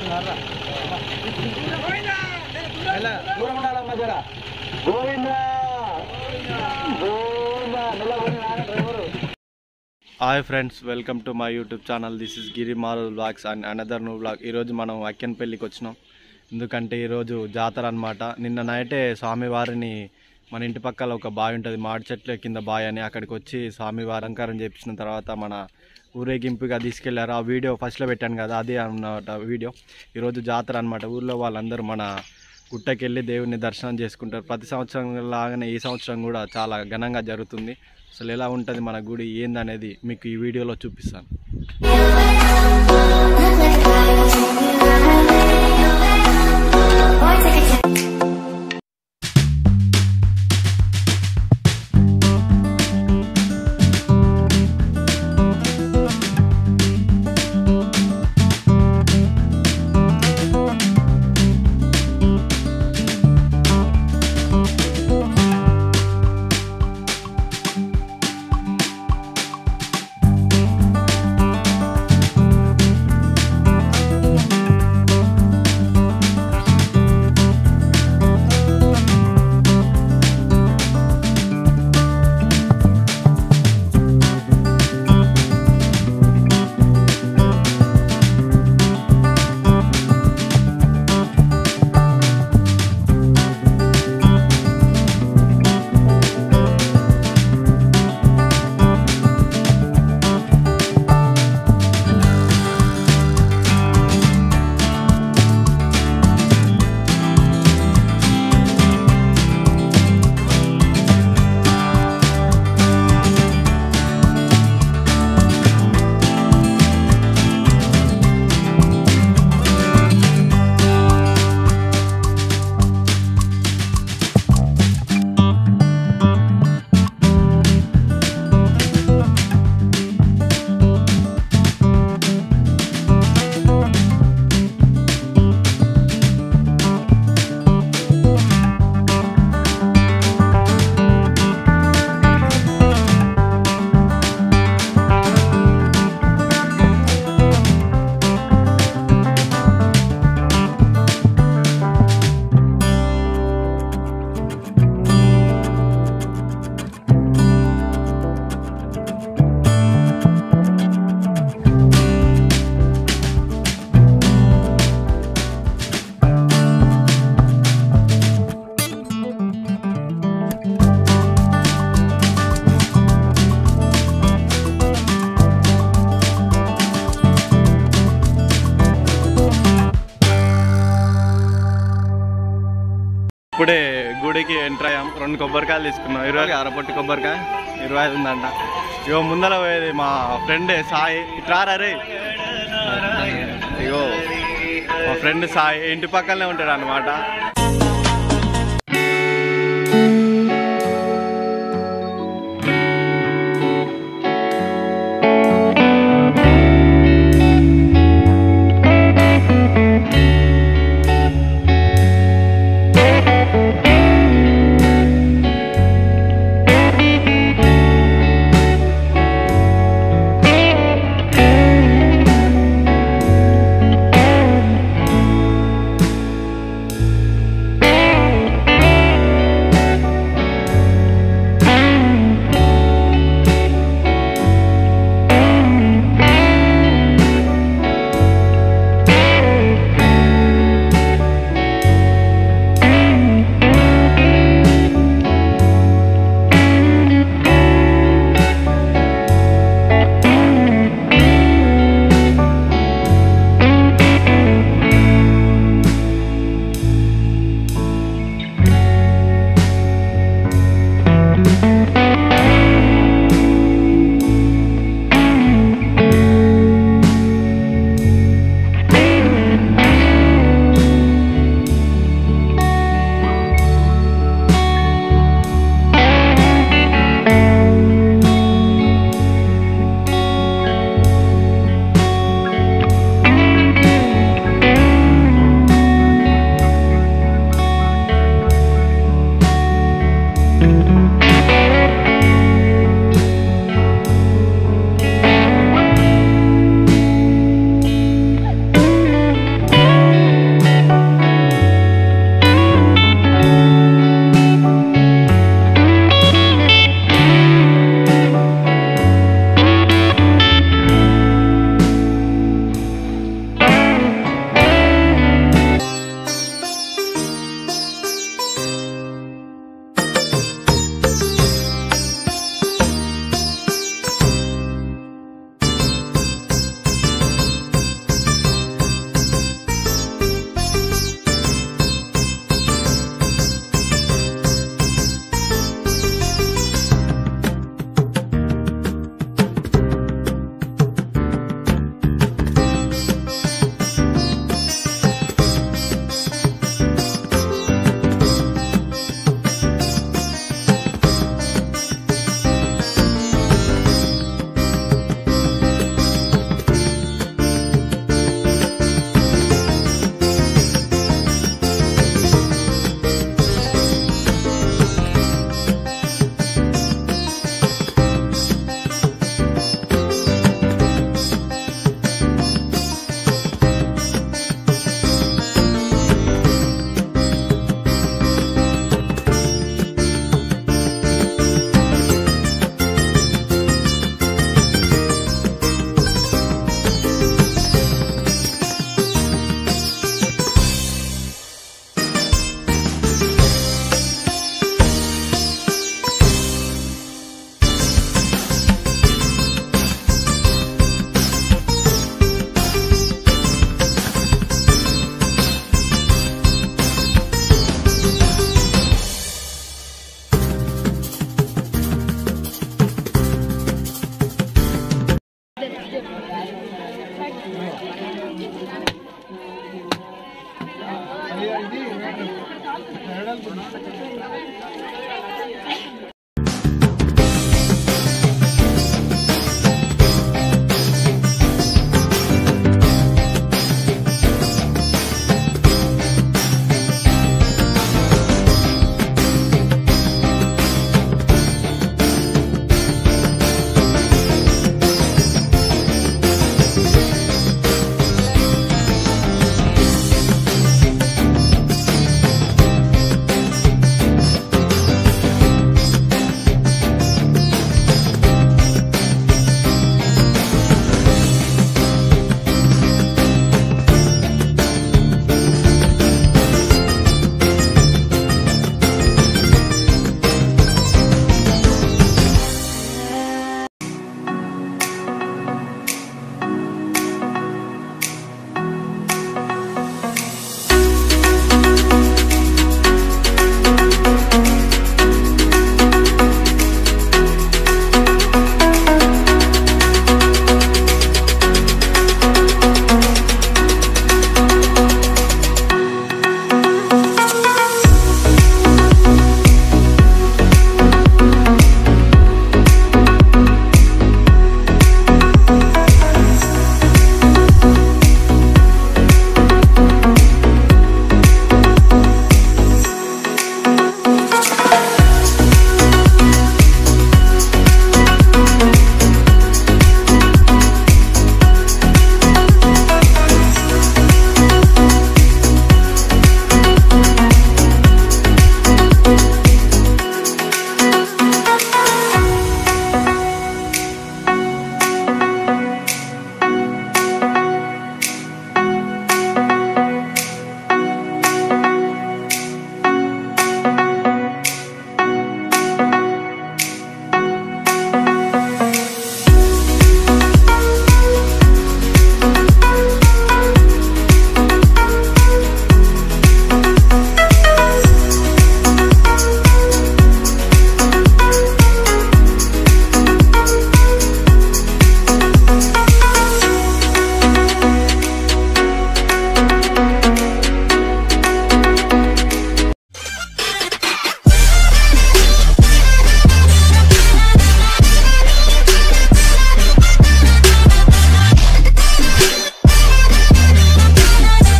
Hi friends, welcome to my YouTube channel. This is Giri మారుల్ blogs and another new blog. ఈరోజు మనం అక్కెనపల్లికి వచ్చినాం. ఎందుకంటే ఈరోజు జాతర అనమాట. నిన్న నైటే స్వామివారిని మన ఇంటి పక్కల ఒక బావి ఉంటుంది, మాడి చెట్ల కింద బావి అని, అక్కడికి వచ్చి స్వామివారి అలంకారం చేపించిన తర్వాత మన ఊరేగింపుగా తీసుకెళ్లారు. ఆ వీడియో ఫస్ట్లో పెట్టాను కదా, అదే అన్నమాట వీడియో. ఈరోజు జాతర అనమాట. ఊళ్ళో వాళ్ళందరూ మన గుట్టకెళ్ళి దేవుడిని దర్శనం చేసుకుంటారు. ప్రతి సంవత్సరం లాగానే ఈ సంవత్సరం కూడా చాలా ఘనంగా జరుగుతుంది. అసలు ఎలా ఉంటుంది మన గుడి ఏందనేది మీకు ఈ వీడియోలో చూపిస్తాను. ఇప్పుడే గుడికి ఎంటర్ అయ్యాం. 2 కొబ్బరికాయలు తీసుకున్నాం. 20 అరపొట్టి కొబ్బరికాయ 25 ఉందంట. ఇగో ముందర పోయేది మా ఫ్రెండే సాయి. ఇట్రారే, ఇగో మా ఫ్రెండ్ సాయి ఇంటి పక్కనే ఉంటాడు అనమాట.